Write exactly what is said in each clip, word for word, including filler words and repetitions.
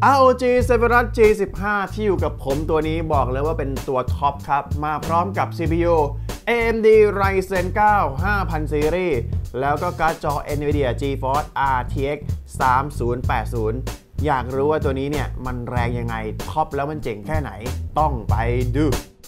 อาร์ โอ จี Zephyrus จี สิบห้า ที่อยู่กับผมตัวนี้บอกเลยว่าเป็นตัวท็อปครับมาพร้อมกับ ซี พี ยู เอ เอ็ม ดี Ryzen เก้า ห้าพัน ซีรีส์แล้วก็การ์ดจอ NVIDIA GeForce อาร์ ที เอ็กซ์ สามพันแปดสิบ อยากรู้ว่าตัวนี้เนี่ยมันแรงยังไงท็อปแล้วมันเจ๋งแค่ไหนต้องไปดู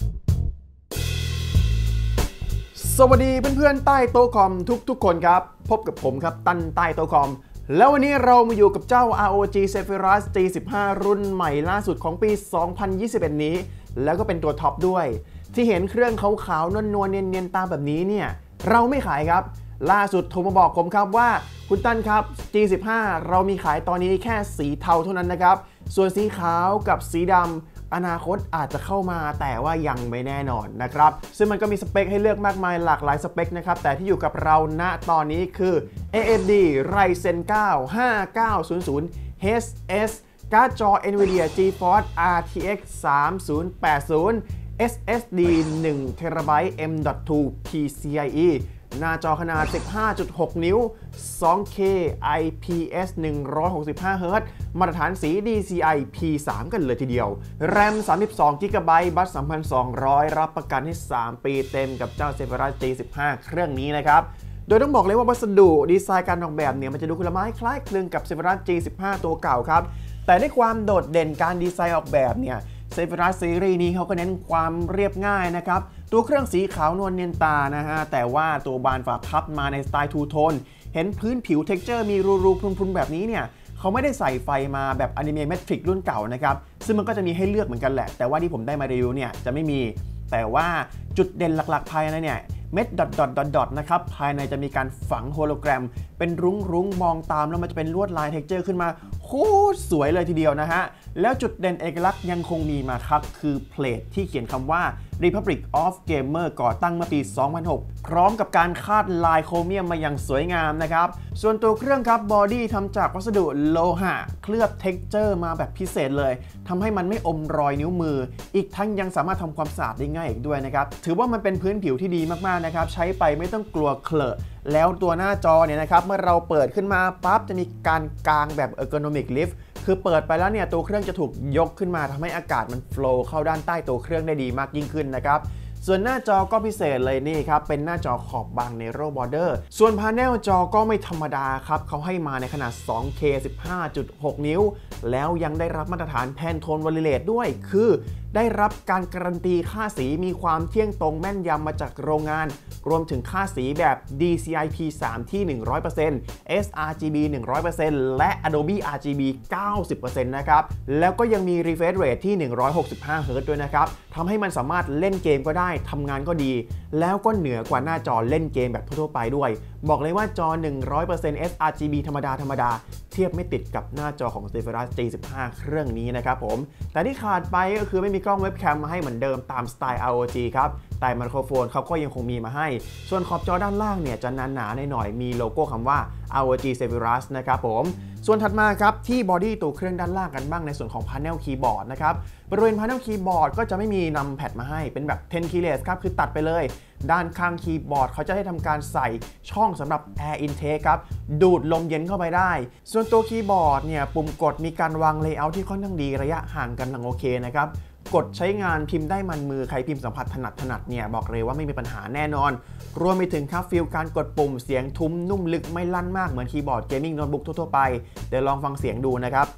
สวัสดีเพื่อนๆใต้โต๊ะคอมทุกๆคนครับพบกับผมครับตั้นใต้โต๊ะคอมแล้ววันนี้เรามาอยู่กับเจ้า อาร์ โอ จี Zephyrus จี สิบห้า รุ่นใหม่ล่าสุดของปี สองพันยี่สิบเอ็ด นี้แล้วก็เป็นตัวท็อปด้วยที่เห็นเครื่องขาวๆนวลๆเนียนๆตาแบบนี้เนี่ยเราไม่ขายครับล่าสุดโทรมาบอกผมครับว่าคุณตั้นครับ จี สิบห้า เรามีขายตอนนี้แค่สีเทาเท่านั้นนะครับส่วนสีขาวกับสีดำอนาคตอาจจะเข้ามาแต่ว่ายังไม่แน่นอนนะครับซึ่งมันก็มีสเปคให้เลือกมากมายหลากหลายสเปคนะครับแต่ที่อยู่กับเราณตอนนี้คือ เอ เอ็ม ดี Ryzen เก้า ห้าเก้าศูนย์ศูนย์ เอช เอส การ์ดจอ NVIDIA GeForce อาร์ ที เอ็กซ์ สามพันแปดสิบ เอส เอส ดี หนึ่ง เทราไบต์ เอ็ม ดอท ทู พี ซี ไอ อี หน้าจอขนาด สิบห้าจุดหก นิ้ว สองเค ไอ พี เอส หนึ่งร้อยหกสิบห้า เฮิร์ตซ์ มาตรฐานสี ดี ซี ไอ พี สาม กันเลยทีเดียว แรม สามสิบสอง จี บี บัส สามพันสองร้อย รับประกันให้สามปีเต็มกับเจ้า Zephyrus จี สิบห้า เครื่องนี้นะครับ โดยต้องบอกเลยว่าวัสดุดีไซน์การออกแบบเนี่ยมันจะดูคนละไม้คล้ายคลึงกับ Zephyrus จี สิบห้า ตัวเก่าครับ แต่ในความโดดเด่นการดีไซน์ออกแบบเนี่ยZephyrus ซีรีส์นี้เขาก็เน้นความเรียบง่ายนะครับตัวเครื่องสีขาวนวลเนียนตานะฮะแต่ว่าตัวบานฝาพับมาในสไตล์ทูโทนเห็นพื้นผิวเท็กเจอร์มีรูๆพรุนๆแบบนี้เนี่ยเขาไม่ได้ใส่ไฟมาแบบอนิเมะเมทริกรุ่นเก่านะครับซึ่งมันก็จะมีให้เลือกเหมือนกันแหละแต่ว่าที่ผมได้มารีวิวเนี่ยจะไม่มีแต่ว่าจุดเด่นหลักๆภายในเนี่ยเม็ดดอทดอทดอทดอทนะครับภายในจะมีการฝังโฮโลแกรมเป็นรุ้งรุ้งมองตามแล้วมันจะเป็นลวดลายเท็กเจอร์ขึ้นมาโคตรสวยเลยทีเดียวนะฮะแล้วจุดเด่นเอกลักษณ์ยังคงมีมาครับคือเพลทที่เขียนคำว่า Republic of Gamer ก่อตั้งเมื่อปี สองพันหก พร้อมกับการคาดลายโครเมียมมาอย่างสวยงามนะครับส่วนตัวเครื่องครับบอดี้ทำจากวัสดุโลหะเคลือบเท็กเจอร์มาแบบพิเศษเลยทำให้มันไม่อมรอยนิ้วมืออีกทั้งยังสามารถทำความสะอาดได้ง่ายอีกด้วยนะครับถือว่ามันเป็นพื้นผิวที่ดีมากๆนะครับใช้ไปไม่ต้องกลัวเคลอะแล้วตัวหน้าจอเนี่ยนะครับเมื่อเราเปิดขึ้นมาปั๊บจะมีการกางแบบ Ergonomic Lift คือเปิดไปแล้วเนี่ยตัวเครื่องจะถูกยกขึ้นมาทำให้อากาศมันโฟลว์เข้าด้านใต้ตัวเครื่องได้ดีมากยิ่งขึ้นนะครับส่วนหน้าจอก็พิเศษเลยนี่ครับเป็นหน้าจอขอบบาง Narrow Border ส่วนพาเนลจอก็ไม่ธรรมดาครับเขาให้มาในขนาด สองเค สิบห้าจุดหก นิ้วแล้วยังได้รับมาตรฐาน Pantone Validate ด้วยคือได้รับการการันตีค่าสีมีความเที่ยงตรงแม่นยำมาจากโรงงานรวมถึงค่าสีแบบ ดี ซี ไอ พี สาม ที่ หนึ่งร้อยเปอร์เซ็นต์ เอส อาร์ จี บี หนึ่งร้อยเปอร์เซ็นต์ และ Adobe อาร์ จี บี เก้าสิบเปอร์เซ็นต์ นะครับแล้วก็ยังมี Refresh Rate ที่ หนึ่งร้อยหกสิบห้า เฮิร์ตซ์ ด้วยนะครับทำให้มันสามารถเล่นเกมก็ได้ทำงานก็ดีแล้วก็เหนือกว่าหน้าจอเล่นเกมแบบทั่วๆไปด้วยบอกเลยว่าจอ หนึ่งร้อยเปอร์เซ็นต์ เอส อาร์ จี บี ธรรมดาธรรมดาเทียบไม่ติดกับหน้าจอของ Zephyrus จี สิบห้า เครื่องนี้นะครับผมแต่ที่ขาดไปก็คือไม่มีกล้องเว็บแคมมาให้เหมือนเดิมตามสไตล์ อาร์ โอ จี ครับแต่ไมโครโฟนเขาก็ยังคงมีมาให้ส่วนขอบจอด้านล่างเนี่ยจะหนาๆหน่อยๆมีโลโก้คำว่า อาร์ โอ จี Zephyrus นะครับผมส่วนถัดมาครับที่บอดี้ตัวเครื่องด้านล่างกันบ้างในส่วนของ Panel Keyboard นะครับบริเวณ Panel Keyboard ก็จะไม่มีนำแพดมาให้เป็นแบบ สิบ keyless ครับคือตัดไปเลยด้านข้างคีย์บอร์ดเขาจะให้ทำการใส่ช่องสำหรับ Air Intake ครับดูดลมเย็นเข้าไปได้ส่วนตัวคีย์บอร์ดเนี่ยปุ่มกดมีการวาง Layout ที่ค่อนข้างดีระยะห่างกันหลังโอเคนะครับกดใช้งานพิมพ์ได้มันมือใครพิมพ์สัมผัสถนัดถนัดเนี่ยบอกเลยว่าไม่มีปัญหาแน่นอนรวมไปถึงครับฟีลการกดปุ่มเสียงทุ้มนุ่มลึกไม่ลั่นมากเหมือนคีย์บอร์ดเกมมิ่งโน้ตบุ๊กทั่วๆไปเดี๋ยวลองฟังเสียงดูนะครับ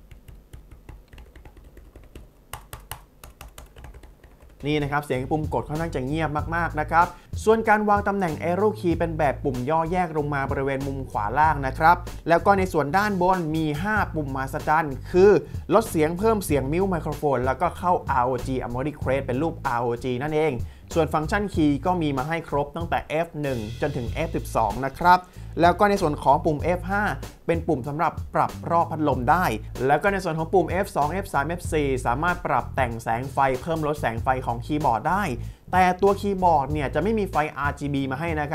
นี่นะครับเสียงปุ่มกดค่อนข้างจะเงียบมากๆนะครับส่วนการวางตำแหน่ง Arrow Key เป็นแบบปุ่มย่อแยกลงมาบริเวณมุมขวาล่างนะครับแล้วก็ในส่วนด้านบนมีห้าปุ่มมหัศจรรย์คือลดเสียงเพิ่มเสียงมิวไมโครโฟนแล้วก็เข้า อาร์ โอ จี Armoury Crest เป็นรูป อาร์ โอ จี นั่นเองส่วนฟังก์ชันคีย์ก็มีมาให้ครบตั้งแต่ เอฟ หนึ่ง จนถึง เอฟ สิบสอง นะครับแล้วก็ในส่วนของปุ่ม เอฟ ห้า เป็นปุ่มสำหรับปรับรอบพัดลมได้แล้วก็ในส่วนของปุ่ม เอฟ สอง เอฟ สาม เอฟ สี่ สามารถปรับแต่งแสงไฟเพิ่มลดแสงไฟของคีย์บอร์ดได้แต่ตัวคีย์บอร์ดเนี่ยจะไม่มีไฟ อาร์ จี บี มาให้นะครับ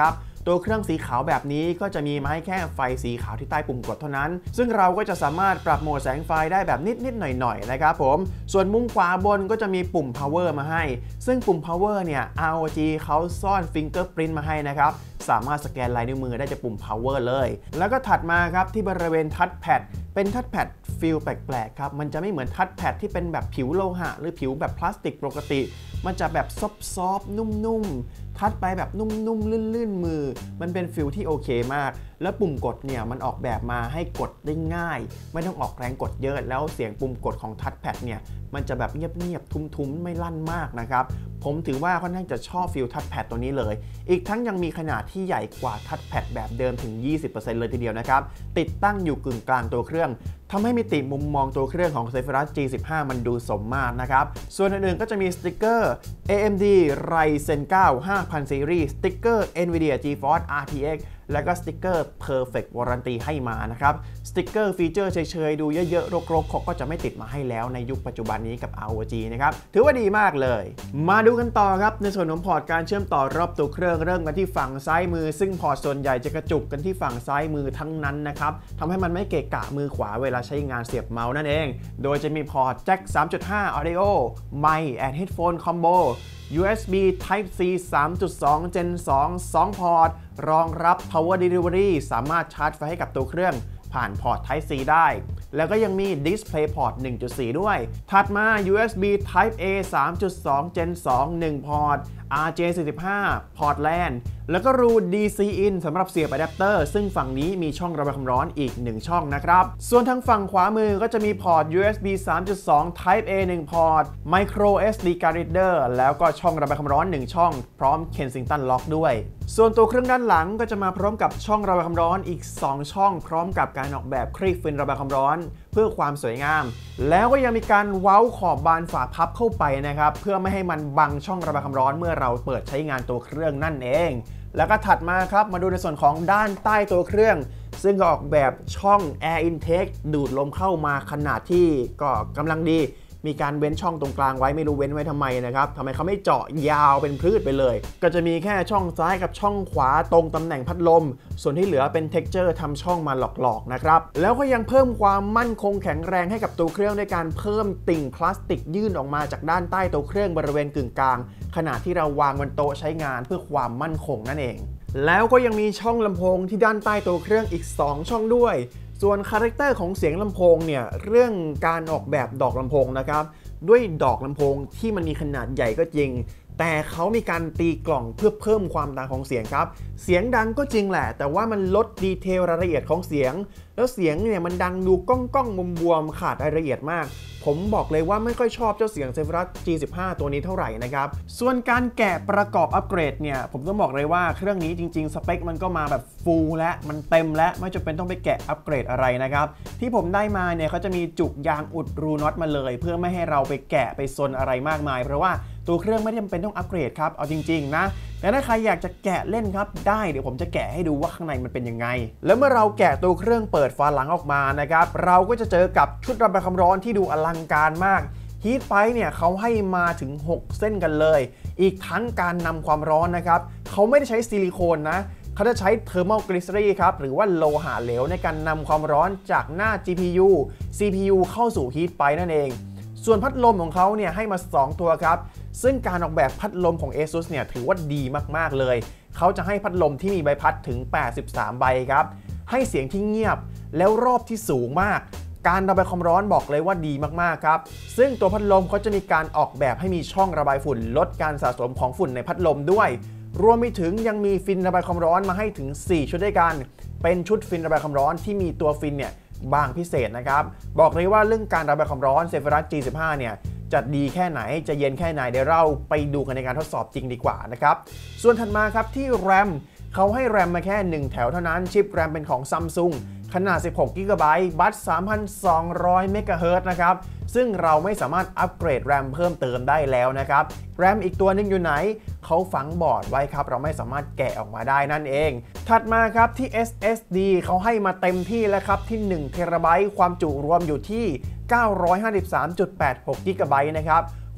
ตัวเครื่องสีขาวแบบนี้ก็จะมีมาให้แค่ไฟสีขาวที่ใต้ปุ่มกดเท่านั้นซึ่งเราก็จะสามารถปรับโหมดแสงไฟได้แบบนิดๆหน่อยๆนะครับผมส่วนมุมขวาบนก็จะมีปุ่ม power มาให้ซึ่งปุ่ม power เนี่ย อาร์ โอ จี เขาซ่อน fingerprint มาให้นะครับสามารถสแกนลายนิ้วมือได้จากปุ่ม power เลยแล้วก็ถัดมาครับที่บริเวณทัชแพดเป็นทัชแพดฟีลแปลกๆครับมันจะไม่เหมือนทัชแพดที่เป็นแบบผิวโลหะหรือผิวแบบพลาสติกปกติมันจะแบบซอฟๆนุ่มๆทัชไปแบบนุ่มๆลื่นๆมือมันเป็นฟีลที่โอเคมากแล้วปุ่มกดเนี่ยมันออกแบบมาให้กดได้ง่ายไม่ต้องออกแรงกดเยอะแล้วเสียงปุ่มกดของทัชแพดเนี่ยมันจะแบบเงียบๆทุ้มๆไม่ลั่นมากนะครับผมถือว่าค่อนข้างจะชอบฟีลทัชแพดตัวนี้เลยอีกทั้งยังมีขนาดที่ใหญ่กว่าทัชแพดแบบเดิมถึง ยี่สิบเปอร์เซ็นต์ เลยทีเดียวนะครับติดตั้งอยู่กึ่งกลางตัวเครื่องทำให้มิติมุมมองตัวเครื่องของ Zephyrus จี สิบห้า มันดูสมมาตรนะครับส่วนอื่นๆก็จะมีสติ๊กเกอร์ เอ เอ็ม ดี Ryzen เก้า ห้าพัน Series สติ๊กเกอร์ NVIDIA GeForce อาร์ ที เอ็กซ์ แล้วก็สติ๊กเกอร์ Perfect Warranty ให้มานะครับสติ๊กเกอร์ฟีเจอร์เฉยๆดูเยอะๆรกๆเขาก็จะไม่ติดมาให้แล้วในยุคปัจจุบันนี้กับ อาร์ โอ จี นะครับถือว่าดีมากเลยมาดูกันต่อครับในส่วนของพอร์ตการเชื่อมต่อรอบตัวเครื่องเริ่มกันที่ฝั่งซ้ายมือซึ่งพอร์ตส่วนใหญ่จะกระจุกกันที่ฝั่งซ้ายมือทั้งนั้นนะครับทำให้มันไม่เกะกะมือขวาเวลาใช้งานเสียบเมาส์นั่นเองโดยจะมีพอร์ตแจ็ค สามจุดห้า Audio ไมค์ and Headphone Combo ยู เอส บี Type C สามจุดสอง Gen สอง สอง พอร์ตรองรับ Power Delivery สามารถชาร์จไฟให้กับตัวเครื่องผ่านพอร์ต Type C ได้แล้วก็ยังมี Display Port หนึ่งจุดสี่ ด้วยถัดมา ยู เอส บี Type A สามจุดสอง Gen สอง หนึ่ง พอร์ต อาร์ เจ สี่สิบห้า พอร์ต แลน แล้วก็รู ดี ซี In สำหรับเสียบอะแดปเตอร์ซึ่งฝั่งนี้มีช่องระบายความร้อนอีกหนึ่งช่องนะครับส่วนทางฝั่งขวามือก็จะมีพอร์ต ยู เอส บี สามจุดสอง Type A หนึ่ง พอร์ต Micro เอส ดี Card Reader แล้วก็ช่องระบายความร้อนหนึ่งช่องพร้อม Kensington Lock ด้วยส่วนตัวเครื่องด้านหลังก็จะมาพร้อมกับช่องระบายความร้อนอีกสองช่องพร้อมกับการออกแบบครีบฟินระบายความร้อนเพื่อความสวยงามแล้วก็ยังมีการเว้าขอบบานฝาพับเข้าไปนะครับเพื่อไม่ให้มันบังช่องระบายความร้อนเมื่อเราเปิดใช้งานตัวเครื่องนั่นเองแล้วก็ถัดมาครับมาดูในส่วนของด้านใต้ตัวเครื่องซึ่งก็ออกแบบช่อง Air Intake ดูดลมเข้ามาขนาดที่ก็กำลังดีมีการเว้นช่องตรงกลางไว้ไม่รู้เว้นไว้ทำไมนะครับทำไมเขาไม่เจาะยาวเป็นพืชไปเลยก็จะมีแค่ช่องซ้ายกับช่องขวาตรงตำแหน่งพัดลมส่วนที่เหลือเป็นเท็กเจอร์ทำช่องมาหลอกๆนะครับแล้วก็ยังเพิ่มความมั่นคงแข็งแรงให้กับตัวเครื่องด้วยการเพิ่มติ่งพลาสติกยื่นออกมาจากด้านใต้ตัวเครื่องบริเวณกึ่งกลางขณะที่เราวางบนโต๊ะใช้งานเพื่อความมั่นคงนั่นเองแล้วก็ยังมีช่องลำโพงที่ด้านใต้ตัวเครื่องอีกสองช่องด้วยส่วนคาแรคเตอร์ของเสียงลำโพงเนี่ยเรื่องการออกแบบดอกลำโพงนะครับด้วยดอกลำโพงที่มันมีขนาดใหญ่ก็จริงแต่เขามีการตีกล่องเพื่อเพิ่มความดังของเสียงครับเสียงดังก็จริงแหละแต่ว่ามันลดดีเทลรายละเอียดของเสียงแล้วเสียงเนี่ยมันดังดูก้องก้องมุมบวมขาดรายละเอียดมากผมบอกเลยว่าไม่ค่อยชอบเจ้าเสียง Zephyrus จี สิบห้า ตัวนี้เท่าไหร่นะครับส่วนการแกะประกอบอัปเกรดเนี่ยผมต้องบอกเลยว่าเครื่องนี้จริงๆสเปคมันก็มาแบบฟูลและมันเต็มและไม่จำเป็นต้องไปแกะอัปเกรดอะไรนะครับที่ผมได้มาเนี่ยเขาจะมีจุกยางอุดรูน็อตมาเลยเพื่อไม่ให้เราไปแกะไปซนอะไรมากมายเพราะว่าตัวเครื่องไม่จำเป็นต้องอัปเกรดครับเอาจริงๆนะแต่ถ้าใครอยากจะแกะเล่นครับได้เดี๋ยวผมจะแกะให้ดูว่าข้างในมันเป็นยังไงแล้วเมื่อเราแกะตัวเครื่องเปิดฝาหลังออกมานะครับเราก็จะเจอกับชุดระบายความร้อนที่ดูอลังการมากฮีทไพป์เนี่ยเขาให้มาถึงหกเส้นกันเลยอีกทั้งการนำความร้อนนะครับเขาไม่ได้ใช้ซิลิโคนนะเขาจะใช้เทอร์โมกลิเซอรีนครับหรือว่าโลหะเหลวในการนำความร้อนจากหน้า จี พี ยู ซี พี ยู เข้าสู่ฮีทไพป์นั่นเองส่วนพัดลมของเขาเนี่ยให้มาสองตัวครับซึ่งการออกแบบพัดลมของ ASUS เนี่ยถือว่าดีมากๆเลยเขาจะให้พัดลมที่มีใบพัดถึงแปดสิบสามใบครับให้เสียงที่เงียบแล้วรอบที่สูงมากการระบายความร้อนบอกเลยว่าดีมากๆครับซึ่งตัวพัดลมเขาจะมีการออกแบบให้มีช่องระบายฝุ่นลดการสะสมของฝุ่นในพัดลมด้วยรวมไปถึงยังมีฟินระบายความร้อนมาให้ถึงสี่ชุดด้วยกันเป็นชุดฟินระบายความร้อนที่มีตัวฟินเนี่ยบางพิเศษนะครับบอกเลยว่าเรื่องการระบายความร้อน Zephyrus จี สิบห้า เนี่ยจะดีแค่ไหนจะเย็นแค่ไหนเดี๋ยวเราไปดูกันในการทดสอบจริงดีกว่านะครับส่วนถัดมาครับที่ แรม เขาให้ แรม มาแค่หนึ่งแถวเท่านั้นชิป แรม เป็นของ Samsung ขนาด สิบหก กิกะไบต์ บัส สามพันสองร้อย เมกะเฮิรตซ์ นะครับซึ่งเราไม่สามารถอัปเกรด แรม เพิ่มเติมได้แล้วนะครับ แรม อีกตัวนึงอยู่ไหนเขาฝังบอร์ดไว้ครับเราไม่สามารถแกะออกมาได้นั่นเองถัดมาครับที่ เอส เอส ดี เขาให้มาเต็มที่แล้วครับที่หนึ่งเทราไบต์ความจุรวมอยู่ที่ เก้าร้อยห้าสิบสามจุดแปดหก กิกะไบต์นะครับ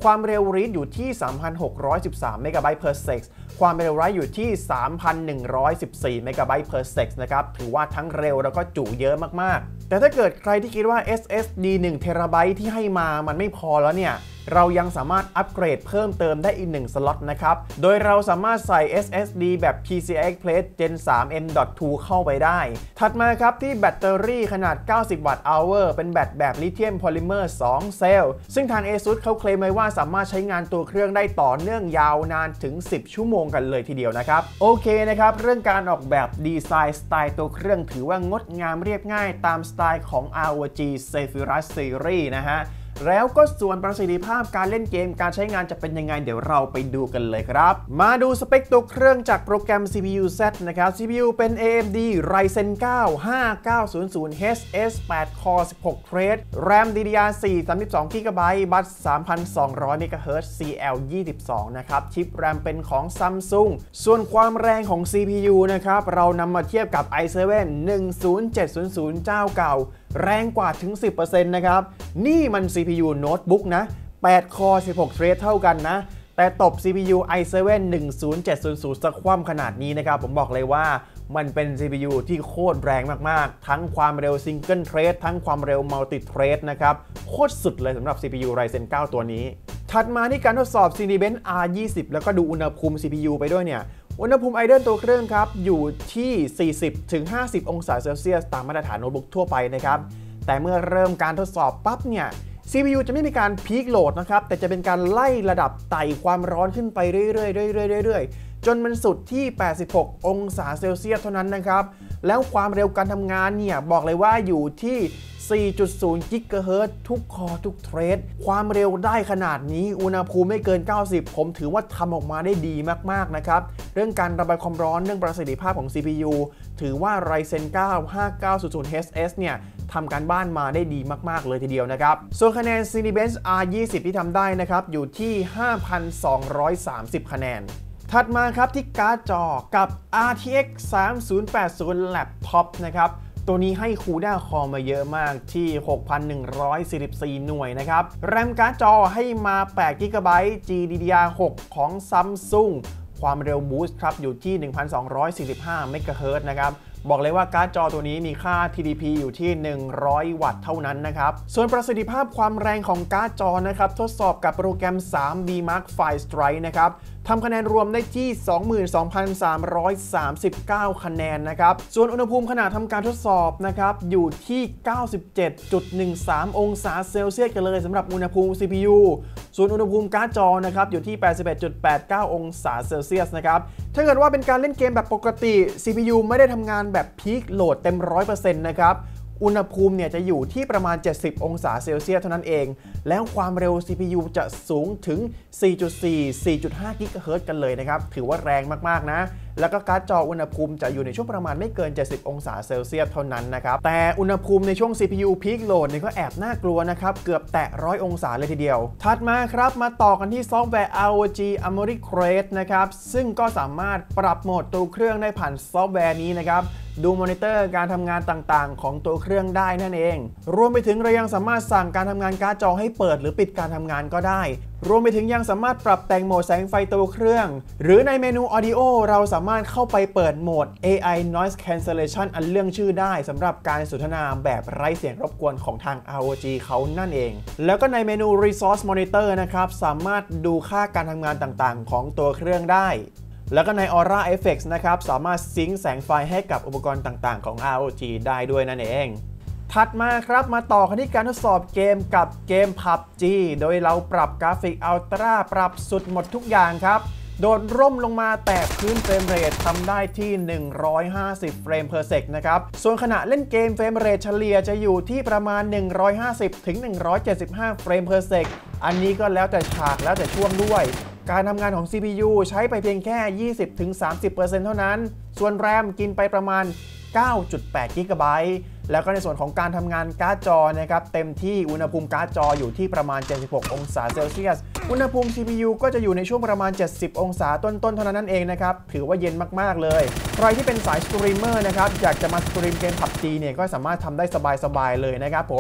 ความเร็ว read อยู่ที่ สามพันหกร้อยสิบสาม เมกะไบต์ per sec ความเร็ว write อยู่ที่ สามพันหนึ่งร้อยสิบสี่ เมกะไบต์ per sec นะครับถือว่าทั้งเร็วแล้วก็จุเยอะมากๆแต่ถ้าเกิดใครที่คิดว่า เอส เอส ดี หนึ่ง เทราไบต์ ที่ให้มามันไม่พอแล้วเนี่ยเรายังสามารถอัปเกรดเพิ่มเติมได้อีกหนึ่งสล็อตนะครับโดยเราสามารถใส่ เอส เอส ดี แบบ พี ซี ไอ Express Gen ทรี เอ็ม ดอท ทู เข้าไปได้ถัดมาครับที่แบตเตอรี่ขนาดเก้าสิบวัตต์ hour เป็นแบตแบบลิเธียมพอลิเมอร์สองเซลล์ซึ่งทาง ASUS เขาเคลมไว้ว่าสามารถใช้งานตัวเครื่องได้ต่อเนื่องยาวนานถึงสิบชั่วโมงกันเลยทีเดียวนะครับโอเคนะครับเรื่องการออกแบบดีไซน์สไตล์ตัวเครื่องถือว่างดงามเรียบง่ายตามสไตล์ของ อาร์ โอ จี Zephyrus Series นะฮะแล้วก็ส่วนประสิทธิภาพการเล่นเกมการใช้งานจะเป็นยังไงเดี๋ยวเราไปดูกันเลยครับมาดูสเปคตัวเครื่องจากโปรแกรม ซี พี ยู Z นะครับ ซี พี ยู เป็น เอ เอ็ม ดี Ryzen เก้า ห้าเก้าศูนย์ศูนย์ เอช เอส แปด Core สิบหก Thread RAM ดี ดี อาร์ โฟร์ สามสิบสอง จี บี บัส สามพันสองร้อย เมกะเฮิรตซ์ ซี แอล ยี่สิบสอง นะครับชิป RAM เป็นของ Samsung ส่วนความแรงของ ซี พี ยู นะครับเรานำมาเทียบกับ ไอ เซเว่น หนึ่งศูนย์เจ็ดศูนย์ศูนย์ เจ้าเก่าแรงกว่าถึง สิบเปอร์เซ็นต์ นะครับนี่มัน ซี พี ยู โน้ตบุ๊กนะแปด Core สิบหก Thread เท่ากันนะแต่ตบ ซี พี ยู ไอ เซเว่น หนึ่งศูนย์เจ็ดศูนย์ศูนย์ สักคว่ำขนาดนี้นะครับผมบอกเลยว่ามันเป็น ซี พี ยู ที่โคตรแรงมากๆทั้งความเร็ว Single Thread ทั้งความเร็ว Multi Thread นะครับโคตรสุดเลยสำหรับ ซี พี ยู Ryzen เก้า ตัวนี้ถัดมาที่การทดสอบ Cinebench อาร์ ยี่สิบ แล้วก็ดูอุณหภูมิ ซี พี ยู ไปด้วยเนี่ยอุณหภูมิไอเดิลตัวเครื่องครับอยู่ที่ สี่สิบถึงห้าสิบ องศาเซลเซียสตามมาตรฐานโน้ตบุ๊กทั่วไปนะครับแต่เมื่อเริ่มการทดสอบปั๊บเนี่ย ซี พี ยู จะไม่มีการพีคโหลดนะครับแต่จะเป็นการไล่ระดับไต่ความร้อนขึ้นไปเรื่อยๆเรื่อยๆเรื่อยๆจนมันสุดที่แปดสิบหกองศาเซลเซียสเท่านั้นนะครับแล้วความเร็วการทำงานเนี่ยบอกเลยว่าอยู่ที่ สี่จุดศูนย์ กิกะเฮิรตซ์ทุกคอทุกเทรดความเร็วได้ขนาดนี้อุณหภูมิไม่เกินเก้าสิบผมถือว่าทำออกมาได้ดีมากๆนะครับเรื่องการระบายความร้อนเรื่องประสิทธิภาพของ ซี พี ยู ถือว่า Ryzen เก้า ห้าเก้าศูนย์ศูนย์ เอช เอส เนี่ยทำการบ้านมาได้ดีมากๆเลยทีเดียวนะครับส่วนคะแนน Cinebench อาร์ ยี่สิบ ที่ทำได้นะครับอยู่ที่ ห้าพันสองร้อยสามสิบ คะแนนถัดมาครับที่การ์ดจอกับ อาร์ ที เอ็กซ์ สามศูนย์แปดศูนย์ Laptop นะครับตัวนี้ให้คูด้าคอมาเยอะมากที่ หกพันหนึ่งร้อยสี่สิบสี่ หน่วยนะครับแรมการ์ดจอให้มาแปด จี บี จี ดี ดี อาร์ หก ของ Samsung ความเร็วบูสต์ครับอยู่ที่ หนึ่งพันสองร้อยสี่สิบห้า เมกะเฮิรตซ์นะครับบอกเลยว่าการ์ดจอตัวนี้มีค่า ที ดี พี อยู่ที่ หนึ่งร้อย วัตต์เท่านั้นนะครับส่วนประสิทธิภาพความแรงของการ์ดจอนะครับทดสอบกับโปรแกรม ทรี ดี Mark ไฟว์ Strike นะครับทำคะแนนรวมได้ที่ สองหมื่นสองพันสามร้อยสามสิบเก้า คะแนนนะครับส่วนอุณหภูมิขณะทำการทดสอบนะครับอยู่ที่ เก้าสิบเจ็ดจุดหนึ่งสาม องศาเซลเซียสกันเลยสำหรับอุณหภูมิ ซี พี ยู ส่วนอุณหภูมิการ์ดจอนะครับอยู่ที่ แปดสิบเอ็ดจุดแปดเก้า องศาเซลเซียสนะครับถ้าเกิดว่าเป็นการเล่นเกมแบบปกติ ซี พี ยู ไม่ได้ทำงานแบบพีคโหลดเต็ม ร้อยเปอร์เซ็นต์ นะครับอุณหภูมิเนี่ยจะอยู่ที่ประมาณเจ็ดสิบองศาเซลเซียสเท่านั้นเองแล้วความเร็ว ซี พี ยู จะสูงถึง สี่จุดสี่ สี่จุดห้า กิกะเฮิรตซ์กันเลยนะครับถือว่าแรงมากๆนะแล้วก็การ์ดจออุณหภูมิจะอยู่ในช่วงประมาณไม่เกินเจ็ดสิบองศาเซลเซียสเท่านั้นนะครับแต่อุณหภูมิในช่วง ซี พี ยู พีคโหลดเนี่ยก็แอบน่ากลัวนะครับเกือบแตะหนึ่งร้อยองศาเลยทีเดียวถัดมาครับมาต่อกันที่ซอฟต์แวร์ อาร์ โอ จี Armoury Crest นะครับซึ่งก็สามารถปรับโหมดตัวเครื่องได้ผ่านซอฟต์แวร์นี้นะครับดูมอนิเตอร์การทำงานต่างๆของตัวเครื่องได้นั่นเองรวมไปถึงเรายังสามารถสั่งการทำงานการ์ดจอให้เปิดหรือปิดการทำงานก็ได้รวมไปถึงยังสามารถปรับแต่งโหมดแสงไฟตัวเครื่องหรือในเมนู Audio เราสามารถเข้าไปเปิดโหมด เอ ไอ Noise Cancellation อันเรื่องชื่อได้สำหรับการสนทนาแบบไร้เสียงรบกวนของทาง อาร์ โอ จี เขานั่นเองแล้วก็ในเมนู Resource Monitor นะครับสามารถดูค่าการทำงานต่างๆของตัวเครื่องได้แล้วก็ใน Aura Effects นะครับสามารถซิงค์แสงไฟให้กับอุปกรณ์ต่างๆของ อาร์ โอ จี ได้ด้วยนั่นเองถัดมาครับมาต่อกันที่การทดสอบเกมกับเกม พับจี โดยเราปรับกราฟิกอัลตร้าปรับสุดหมดทุกอย่างครับโดดร่มลงมาแตะพื้นเฟรมเรททำได้ที่หนึ่งร้อยห้าสิบเฟรม per sec นะครับส่วนขณะเล่นเกมเฟรมเรทเฉลี่ยจะอยู่ที่ประมาณหนึ่งร้อยห้าสิบถึงหนึ่งร้อยเจ็ดสิบห้าเฟรม per sec อันนี้ก็แล้วแต่ฉากแล้วแต่ช่วงด้วยการทำงานของ ซี พี ยู ใช้ไปเพียงแค่ ยี่สิบถึงสามสิบเปอร์เซ็นต์ เท่านั้นส่วน RAM กินไปประมาณ เก้าจุดแปด กิกะไบต์แล้วก็ในส่วนของการทำงานการ์ดจอนะครับเต็มที่อุณหภูมิการ์ดจออยู่ที่ประมาณเจ็ดสิบหกองศาเซลเซียสอุณหภูมิ ซี พี ยู ก็จะอยู่ในช่วงประมาณเจ็ดสิบองศาต้นๆเท่านั้นนั่นเองนะครับถือว่าเย็นมากๆเลยใครที่เป็นสายสตรีมเมอร์นะครับอยากจะมาสตรีมเกม พับจี เนี่ยก็สามารถทำได้สบายๆเลยนะครับผม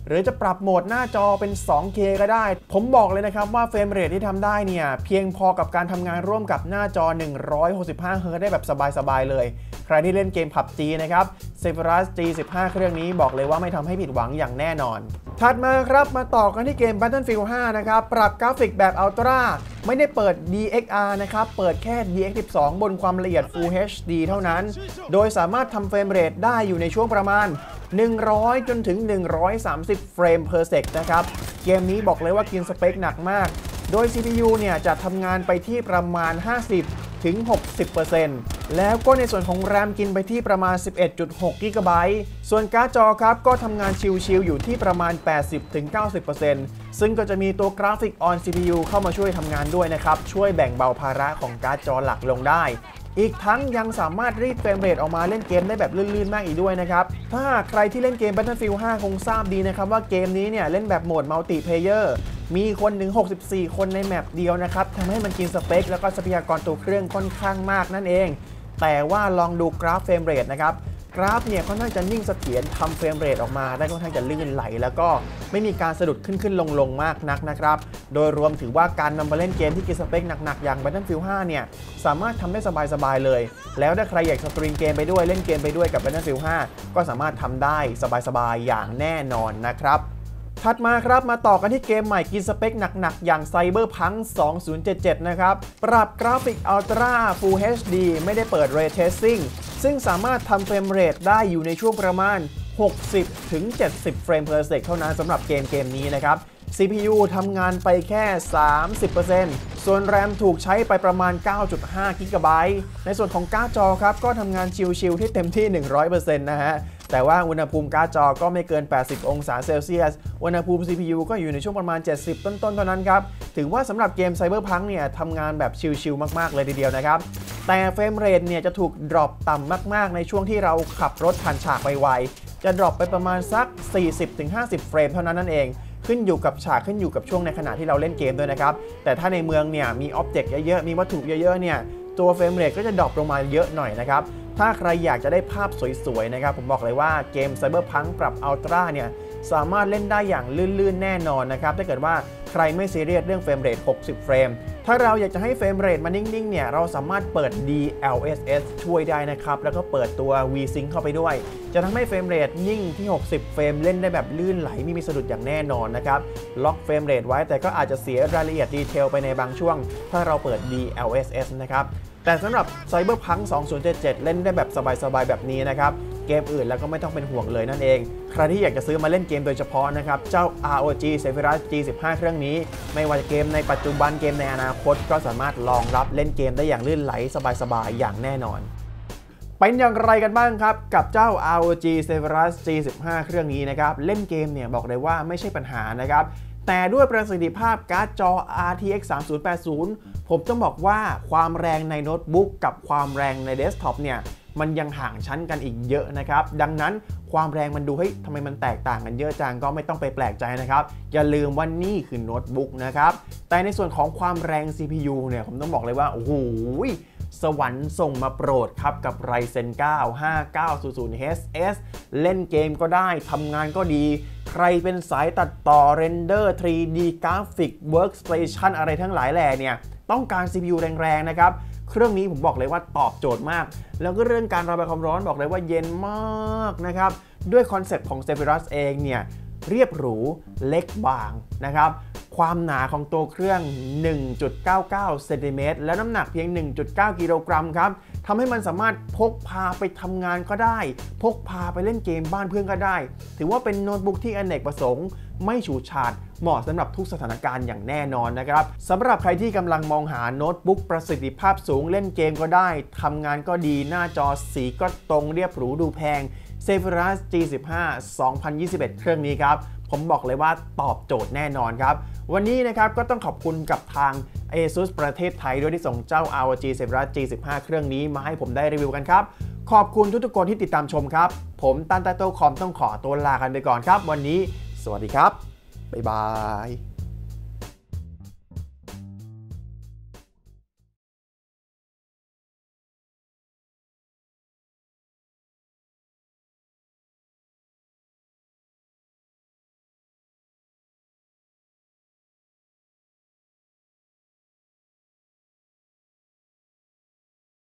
หรือจะปรับโหมดหน้าจอเป็น สองเค ก็ได้ผมบอกเลยนะครับว่าเฟรมเรทที่ทำได้เนี่ยเพียงพอกับการทำงานร่วมกับหน้าจอหนึ่งร้อยหกสิบห้าเฮิร์ตซ์ได้แบบสบายๆเลยใครที่เล่นเกม พับจี นะครับ Zephyrus จี สิบห้า เครื่องนี้บอกเลยว่าไม่ทำให้ผิดหวังอย่างแน่นอนถัดมาครับมาต่อกันที่เกม Battlefield ห้า นะครับปรับกราฟิกแบบ Ultra ไม่ได้เปิด ดี เอ็กซ์ อาร์ นะครับเปิดแค่ ดี เอ็กซ์ สิบสอง บนความละเอียด Full เอช ดี เท่านั้นโดยสามารถทำเฟรมเรทได้อยู่ในช่วงประมาณหนึ่งร้อยจนถึงหนึ่งร้อยสามสิบเฟรม per sec นะครับเกมนี้บอกเลยว่ากินสเปคหนักมากโดย ซี พี ยู เนี่ยจะทำงานไปที่ประมาณ ห้าสิบถึงหกสิบเปอร์เซ็นต์ แล้วก็ในส่วนของ แรม กินไปที่ประมาณ สิบเอ็ดจุดหก กิกะไบต์ ส่วนการ์ดจอครับก็ทำงานชิลๆอยู่ที่ประมาณ แปดสิบถึงเก้าสิบเปอร์เซ็นต์ ซึ่งก็จะมีตัวกราฟิกออน ซี พี ยู เข้ามาช่วยทำงานด้วยนะครับช่วยแบ่งเบาภาระของการ์ดจอหลักลงได้อีกทั้งยังสามารถรีดเฟรมเรทออกมาเล่นเกมได้แบบลื่นๆมากอีกด้วยนะครับถ้าใครที่เล่นเกม Battlefield ห้า คงทราบดีนะครับว่าเกมนี้เนี่ยเล่นแบบโหมดมัลติเพลเยอร์มีคนถึงหกสิบสี่คนในแมปเดียวนะครับทำให้มันกินสเปคแล้วก็ทรัพยากรตัวเครื่องค่อนข้างมากนั่นเองแต่ว่าลองดูกราฟเฟรมเรทนะครับกราฟเนี่ยค่อนข้างจะนิ่งเสถียรทำเฟรมเรทออกมาได้ค่อนข้างจะลื่นไหลแล้วก็ไม่มีการสะดุดขึ้นขึ้นลงลงมากนักนะครับโดยรวมถือว่าการนำมาเล่นเกมที่กินสเปคหนักๆอย่าง Battlefield ห้า เนี่ยสามารถทำได้สบายๆเลยแล้วถ้าใครอยากสตรีมเกมไปด้วยเล่นเกมไปด้วยกับ Battlefield ห้า ก็สามารถทำได้สบายๆอย่างแน่นอนนะครับถัดมาครับมาต่อกันที่เกมใหม่กินสเปคหนักๆอย่าง Cyberpunk สองพันเจ็ดสิบเจ็ดนะครับปรับกราฟิก Ultra Full เอช ดี ไม่ได้เปิด Ray Tracing ซึ่งสามารถทำเฟรมเรทได้อยู่ในช่วงประมาณ หกสิบถึงเจ็ดสิบ เฟรม per sec เท่านั้นสำหรับเกมเกมนี้นะครับ ซี พี ยู ทำงานไปแค่ สามสิบเปอร์เซ็นต์ ส่วน แรม ถูกใช้ไปประมาณ เก้าจุดห้า กิกะไบต์ ในส่วนของการ์ดจอครับก็ทำงานชิลๆที่เต็มที่ หนึ่งร้อยเปอร์เซ็นต์ นะฮะแต่ว่าอุณหภูมิการ์ดจอก็ไม่เกิน แปดสิบ องศาเซลเซียสอุณหภูมิ ซี พี ยู ก็อยู่ในช่วงประมาณ เจ็ดสิบ ต้นๆเท่านั้นครับถือว่าสำหรับเกม Cyberpunk เนี่ยทำงานแบบชิลๆมากๆเลยทีเดียวนะครับแต่เฟรมเรทเนี่ยจะถูกดรอปต่ำมากๆในช่วงที่เราขับรถผ่านฉากไวๆจะดรอปไปประมาณสัก สี่สิบถึงห้าสิบ เฟรมเท่านั้นนั่นเองขึ้นอยู่กับฉากขึ้นอยู่กับช่วงในขณะที่เราเล่นเกมด้วยนะครับแต่ถ้าในเมืองเนี่ยมีอ็อบเจกต์เยอะๆมีวัตถุเยอะๆเนี่ยตัวเฟรมเรทก็จะดรอปลงมาเยอะหน่อยนะครับถ้าใครอยากจะได้ภาพสวยๆนะครับผมบอกเลยว่าเกม Cyberpunk ปรับ Ultra เนี่ยสามารถเล่นได้อย่างลื่นๆแน่นอนนะครับถ้าเกิดว่าใครไม่ซีเรียสเรื่องเฟรมเรทหกสิบเฟรมถ้าเราอยากจะให้เฟรมเรทมันนิ่งๆเนี่ยเราสามารถเปิด ดี แอล เอส เอส ช่วยได้นะครับแล้วก็เปิดตัว V-Sync เข้าไปด้วยจะทำให้เฟรมเรทนิ่งที่หกสิบเฟรมเล่นได้แบบลื่นไหลไม่มีสะดุดอย่างแน่นอนนะครับล็อกเฟรมเรทไว้แต่ก็อาจจะเสียรายละเอียดดีเทลไปในบางช่วงถ้าเราเปิด ดี แอล เอส เอส นะครับแต่สำหรับ Cyberpunk สองพันเจ็ดสิบเจ็ดเล่นได้แบบสบายๆแบบนี้นะครับเกมอื่นแล้วก็ไม่ต้องเป็นห่วงเลยนั่นเองใครที่อยากจะซื้อมาเล่นเกมโดยเฉพาะนะครับเจ้า อาร์ โอ จี Zephyrus จี สิบห้า เครื่องนี้ไม่ว่าจะเกมในปัจจุบันเกมในอนาคตก็สามารถรองรับเล่นเกมได้อย่างลื่นไหลสบายๆอย่างแน่นอนเป็นอย่างไรกันบ้างครับกับเจ้า อาร์ โอ จี Zephyrus จี สิบห้า เครื่องนี้นะครับเล่นเกมเนี่ยบอกเลยว่าไม่ใช่ปัญหานะครับแต่ด้วยประสิทธิภาพการ์ดจอ อาร์ ที เอ็กซ์ สามพันแปดสิบ ผมต้องบอกว่าความแรงในโน้ตบุ๊กกับความแรงในเดสก์ท็อปเนี่ยมันยังห่างชั้นกันอีกเยอะนะครับดังนั้นความแรงมันดูเฮ้ยทำไมมันแตกต่างกันเยอะจังก็ไม่ต้องไปแปลกใจนะครับอย่าลืมว่านี่คือโน้ตบุ๊กนะครับแต่ในส่วนของความแรง ซี พี ยู เนี่ยผมต้องบอกเลยว่าโอ้โหสวรรค์ส่งมาโปรดครับกับ Ryzen เก้า ห้าเก้าศูนย์ศูนย์ เอช เอส เล่นเกมก็ได้ทำงานก็ดีใครเป็นสายตัดต่อเรนเดอร์ ทรี ดี กราฟิก Workstation อะไรทั้งหลายแหล่เนี่ยต้องการ ซี พี ยู แรงๆนะครับเครื่องนี้ผมบอกเลยว่าตอบโจทย์มากแล้วก็เรื่องการระบายความร้อนบอกเลยว่าเย็นมากนะครับด้วยคอนเซ็ปต์ของ Zephyrus เองเนี่ยเรียบหรูเล็กบางนะครับความหนาของตัวเครื่อง หนึ่งจุดเก้าเก้า เซนติเมตรและน้ำหนักเพียง หนึ่งจุดเก้า กิโลกรัมครับทำให้มันสามารถพกพาไปทำงานก็ได้พกพาไปเล่นเกมบ้านเพื่อนก็ได้ถือว่าเป็นโน้ตบุ๊กที่อเนกประสงค์ไม่ฉูดฉาดเหมาะสำหรับทุกสถานการณ์อย่างแน่นอนนะครับสำหรับใครที่กำลังมองหาโน้ตบุ๊กประสิทธิภาพสูงเล่นเกมก็ได้ทำงานก็ดีหน้าจอสีก็ตรงเรียบหรูดูแพง Zephyrus จี สิบห้า สองพันยี่สิบเอ็ด เครื่องนี้ครับผมบอกเลยว่าตอบโจทย์แน่นอนครับวันนี้นะครับก็ต้องขอบคุณกับทาง ASUS ประเทศไทยด้วยที่ส่งเจ้า อาร์ โอ จี Zephyrus จี สิบห้า เครื่องนี้มาให้ผมได้รีวิวกันครับขอบคุณทุกๆคนที่ติดตามชมครับผมตันไตโต้คอมต้องขอตัวลากันไปก่อนครับวันนี้สวัสดีครับบ๊ายบาย